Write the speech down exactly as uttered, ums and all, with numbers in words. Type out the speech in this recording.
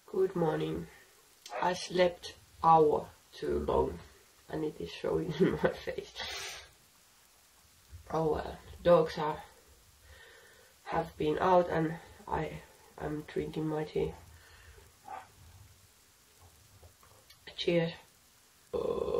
Good morning. I slept hour too long and it is showing in my face. Our dogs are, have been out and I am drinking my tea. Cheers. Uh,